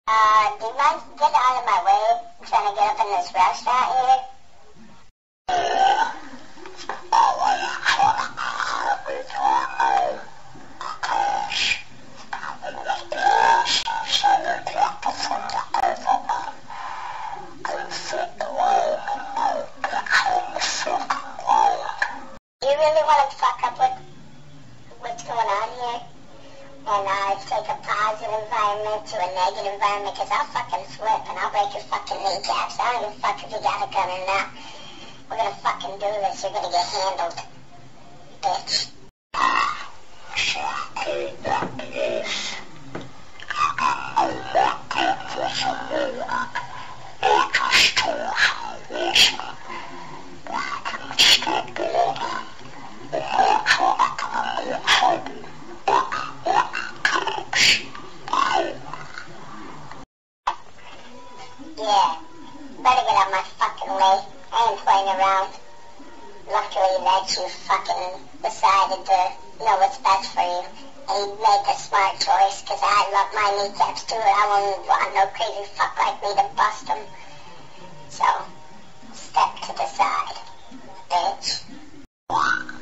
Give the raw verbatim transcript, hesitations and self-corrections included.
Uh, do you mind getting out of my way? I'm trying to get up in this restaurant here. Do you really want to fuck up with what's going on here? And uh, take a positive environment to a negative environment, because I'll fucking flip and I'll break your fucking kneecaps. I don't give a fuck if you got a gun or not. We're gonna fucking do this. You're gonna get handled, bitch. Yeah, better get out my fucking way. I ain't playing around. Luckily that you fucking decided to know what's best for you. And you made the smart choice, because I love my kneecaps too, and I won't want no crazy fuck like me to bust them. So, step to the side, bitch.